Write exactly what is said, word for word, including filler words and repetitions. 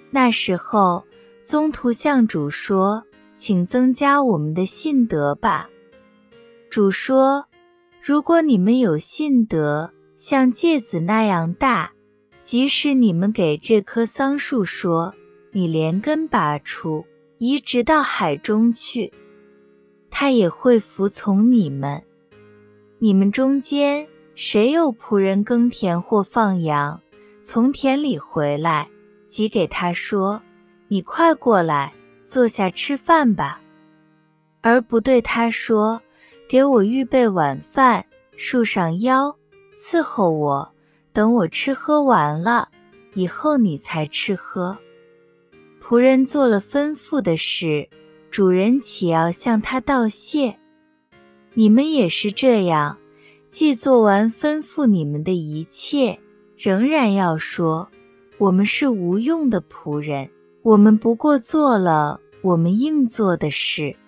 那时候，宗徒向主说：请增加我们的信德吧。主说：如果你们有信德，像芥子那样大，即使你们给这棵桑树说，你连根拔出，移植到海中去，它也会服从你们。你们中间谁有仆人耕田或放羊，从田里回来，即给他说：你快过来，坐下吃饭吧，而不对他说：给我预备晚饭，束上腰，伺候我，等我吃喝完了，以后你才吃喝。仆人做了吩咐的事，主人岂要向他道谢？你们也是这样，既做完吩咐你们的一切，仍然要说：我们是无用的仆人，我们不过做了我们应做的事。